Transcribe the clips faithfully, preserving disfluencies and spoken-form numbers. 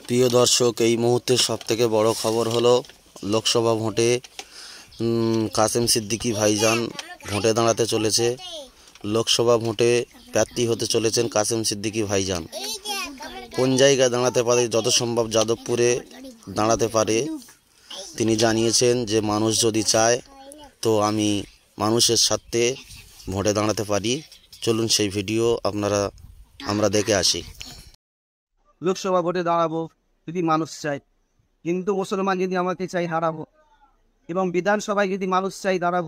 প্রিয় দর্শক, এই মুহূর্তে সবথেকে বড় খবর হলো লোকসভা ভোটে কাসেম সিদ্দিকী ভাইজান ভোটে দাঁড়াতে চলেছে। লোকসভা ভোটে প্রার্থী হতে চলেছেন কাসেম সিদ্দিকী ভাইজান। কোন জায়গায় দাঁড়াতে পারে? যত সম্ভব যাদবপুরে দাঁড়াতে পারে। তিনি জানিয়েছেন যে মানুষ যদি চায় তো আমি মানুষের সাথে ভোটে দাঁড়াতে পারি। চলুন সেই ভিডিও আপনারা আমরা দেখে আসি। লোকসভা ভোটে দাঁড়াবো যদি মানুষ চায়, কিন্তু মুসলমান যদি আমাকে চাই হারাবো, এবং বিধানসভায় যদি মানুষ চাই দাঁড়াবো।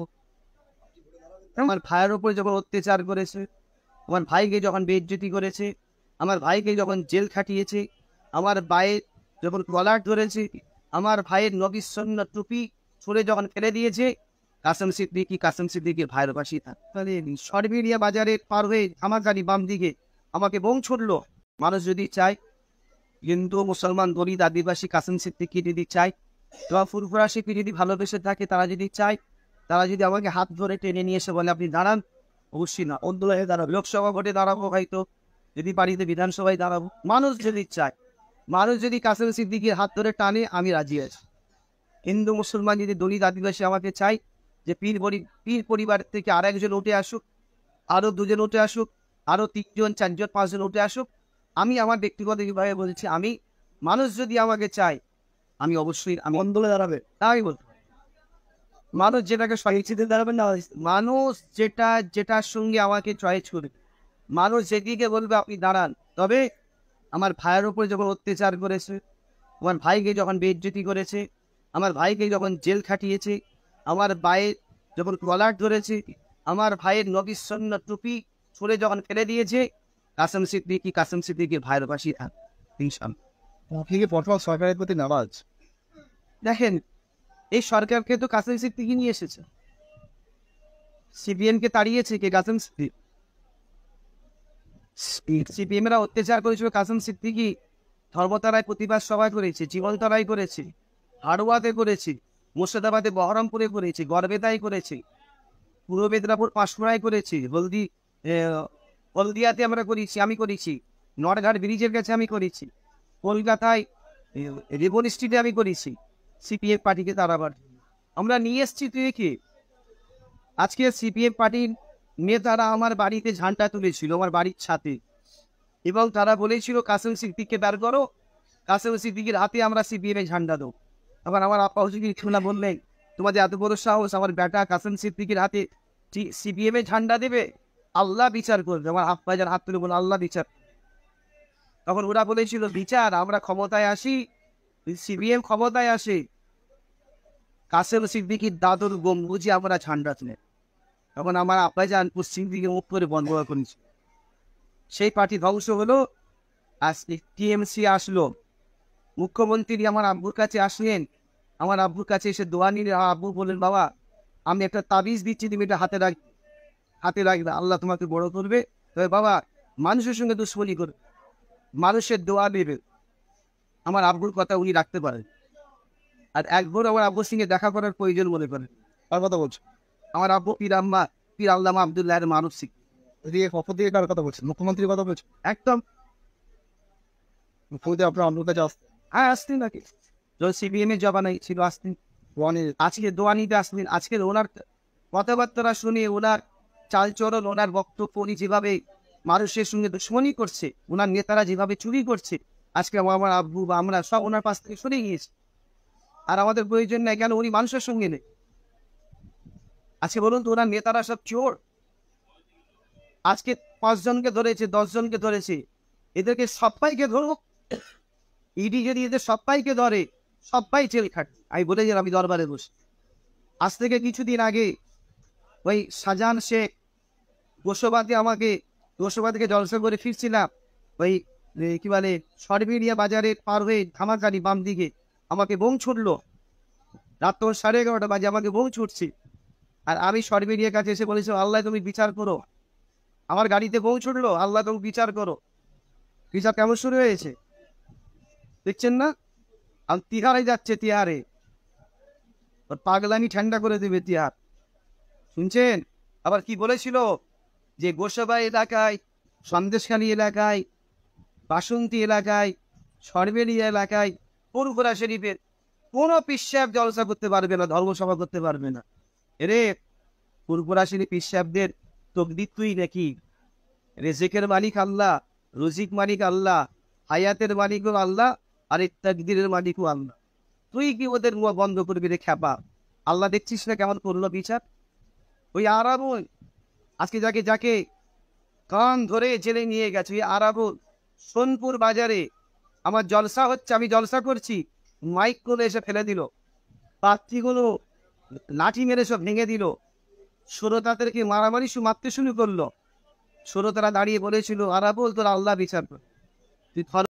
আমার ভাইয়ের ওপরে যখন অত্যাচার করেছে, আমার ভাইকে যখন বেইজ্জতি করেছে, আমার ভাইকে যখন জেল খাটিয়েছে, আমার ভাইয়ের যখন কলার ধরেছে, আমার ভাইয়ের নবীর সুন্নাত টুপি ছুঁড়ে যখন ফেলে দিয়েছে, কাসেম সিদ্দিকী কাসেম সিদ্দিকীর ভাইয়ের পাশেই থাক। তাহলে সরবেরিয়া বাজারের পার হয়ে আমাকারি বাম দিকে আমাকে বোম ছুড়লো। মানুষ যদি চায়, কিন্তু মুসলমান দলিত আদিবাসী কাসেম সিদ্দিকী যদি চায়, তোমার ফুরফুরা শিল্পী যদি ভালোবেসে থাকে, তারা যদি চায়, তারা যদি আমাকে হাত ধরে টেনে নিয়ে এসে বলে আপনি দাঁড়ান, অবশ্যই না, অন্দোলনে দাঁড়াবো। লোকসভা ভোটে দাঁড়াবো, হয়তো যদি বাড়িতে বিধানসভায় দাঁড়াবো। মানুষ যদি চায়, মানুষ যদি কাসেম সিদ্দিকীর হাত ধরে টানে, আমি রাজি আছি। হিন্দু মুসলমান যদি দলিত আদিবাসী আমাকে চাই যে পীর পরি পীর পরিবার থেকে আর একজন উঠে আসুক, আরও দুজন উঠে আসুক, আরও তিনজন চারজন পাঁচজন উঠে আসুক, আমি আমার ব্যক্তিগতভাবে বলছি, আমি মানুষ যদি আমাকে চাই, আমি অবশ্যই আমি আন্দোলনে দাঁড়াবে। তাই বলতে মানুষ যেটাকে স্বইচ্ছিতে দাঁড়াবে না, মানুষ যেটা যেটার সঙ্গে আমাকে চয়েস করবে, মানুষ যেদিকে বলবে আপনি দাঁড়ান। তবে আমার ভাইয়ের ওপরে যখন অত্যাচার করেছে, আমার ভাইকে যখন বেইজ্জতি করেছে, আমার ভাইকে যখন জেল খাটিয়েছে, আমার ভাইয়ের যখন কলার ধরেছে, আমার ভাইয়ের নবীর সুন্নাত টুপি ছুঁড়ে যখন ফেলে দিয়েছে, কাসেম সিদ্দিকী কাসেম সিদ্দিকীর ভাইয়ের পাশেই থাক ইনশাআল্লাহ। আপনি কি বর্তমান সরকারের প্রতি নারাজ? দেখেন, এই সরকারকে তো কাসেম সিদ্দিকী নিয়ে এসেছে, সিপিএম কে তাড়িয়েছে কে? কাসেম সিদ্দিকী। সিপিএম এরা অত্যাচার করেছিল, কাসেম সিদ্দিকী ধর্মতলায় প্রতিবাদ সভা করেছে, জীবনতলায় করেছে, হাড়ুয়াতে করেছে, মুর্শিদাবাদে বহরমপুরে করেছে, গড়বেতায় করেছে, পূর্ব মেদিনীপুর পাঁশকুড়ায় করেছি, হলদি হলদিয়াতে আমরা করেছি, আমি করেছি, নরঘাট ব্রিজের কাছে আমি করেছি, কলকাতায় রিবন স্ট্রিটে আমি করেছি। সিপিএম পার্টিকে তাড়াবার আমরা নিয়ে এসছি। তুই কি আজকে সিপিএম পার্টির নেতারা আমার বাড়িতে ঝান্ডা তুলেছিল, আমার বাড়ির ছাতে, এবং তারা বলেছিল কাসেম সিদ্দিকীকে বের করো, কাসেম সিদ্দিকীর হাতে আমরা সিপিএম এর ঝান্ডা দেবো। আবার আমার আপা হুজুর খুনা বললেন, তোমাদের এত বড় সাহস, আমার বেটা কাসেম সিদ্দিকীর হাতে সিপিএম এর ঝান্ডা দেবে, আল্লাহ বিচার করবে। আমার আব্বা যার হাত তুলে বলে আল্লাহ বিচার। তখন ওরা বলেছিল বিচার, আমরা ক্ষমতায় আসি, সিপিএম ক্ষমতায় আসে, কাসেম সিদ্দিকীর দাদুর গম্বুজে আমরা ঝান্ডা তুলে। তখন আমার আব্বা যান পশ্চিম দিকে মুখ করে বন্ধ করেছে। সেই পার্টি ধ্বংস হলো, আসলে টিএমসি আসলো। মুখ্যমন্ত্রী আমার আব্বুর কাছে আসলেন, আমার আব্বুর কাছে এসে দোয়া নিলে আব্বু বললেন, বাবা আমি একটা তাবিজ দিচ্ছি, তুমি এটা হাতে রাখ হাতে রাখবে, আল্লাহ তোমাকে বড় করবে। তবে বাবা মানুষের সঙ্গে দুশ্মনী করবে, মানুষের দোয়া নেবে। আমার আব্বুর কথা উনি রাখতে পারেন। আর একবার আমার আব্বুর সঙ্গে দেখা করার প্রয়োজন মনে করেন। কার কথা বলছেন? আমার আব্বু পীর আম্মা পীর আল্লামা আবদুল্লাহ এর মানব শিখ। এদিকে কখন থেকে কার কথা বলছেন? মুখ্যমন্ত্রীর কথা বলছেন? একদম মুখ্যমন্ত্রী আপনার আন্দোলন কাছে আসতেন? হ্যাঁ, আসতেন নাকি, যখন সিপিএম এর জবানাই ছিল আসতেন। আজকে দোয়া নিতে আসলেন। আজকের ওনার কথাবার্তা শুনে, ওনার চালচরণ, ওনার বক্তব্য, উনি যেভাবে মানুষের সঙ্গে দুশ্মনী করছে, ওনার নেতারা যেভাবে চুরি করছে, আজকে আমার আব্বু বা আমরা সব ওনার পাশ থেকে সরে গিয়েছি। আর আমাদের প্রয়োজন নেই কেন? উনি মানুষের সঙ্গে নেই। আজকে বলুন তো, ওনার নেতারা সব চোর। আজকে পাঁচজনকে ধরেছে, দশ জনকে ধরেছে, এদেরকে সবাইকে ধরুক। ইডি যদি এদের সবাইকে ধরে, সবাই জেল খাট। আমি বলে গেলাম, আমি দরবারে বসে। আজ থেকে কিছুদিন আগে ওই শাহজাহান শেখ গোসবাদে আমাকে গোসবা থেকে জলসা করে ফিরছিলাম, ওই কি বলে সরবেরিয়া বাজারের পার হয়ে ধামাকারি বাম দিকে আমাকে বোম ছুটলো। রাত তো সাড়ে এগারোটা বাজে আমাকে বোম ছুটছি। আর আমি সরবেরিয়ার কাছে এসে বলেছি, আল্লাহ তুমি বিচার করো। আমার গাড়িতে বোম ছুটলো, আল্লাহ তুমি বিচার করো। বিচার কেমন শুরু হয়েছে দেখছেন না? আর তিহারে যাচ্ছে, তিহারে পাগলানি ঠান্ডা করে দেবে তিহার, শুনছেন? আবার কি বলেছিল যে গোসাবা এলাকায়, সন্দেশখালী এলাকায়, বাসন্তী এলাকায় সরবেরিয়া এলাকায় ফুরফুরা শরীফের কোনো পিসাব জলসা করতে পারবে না, ধর্মসভা করতে পারবে না। এরে ফুরফুরা শরীফ পিসাবদের তকদির তুই নাকি? রেজেকের মালিক আল্লাহ, রুজিক মালিক আল্লাহ, হায়াতের মালিকও আল্লাহ, আর এই তাকদিরের মালিকও আল্লাহ। তুই কি ওদের মুখ বন্ধ করবি রে খ্যাপা? আল্লাহ দেখছিস না কেমন করলো বিচার? ওই আরাবুল আজকে যাকে যাকে কান ধরে জেলে নিয়ে গেছে, ওই আরাবুল সোনপুর বাজারে আমার জলসা হচ্ছে, আমি জলসা করছি, মাইক করে এসে ফেলে দিল, পাত্রীগুলো লাঠি মেরে সব ভেঙে দিল, শ্রোতাদেরকে মারামারি শু মারতে শুরু করলো। শ্রোতারা দাঁড়িয়ে বলেছিল, আরাবুল তোর আল্লাহ বিচার কর, তুই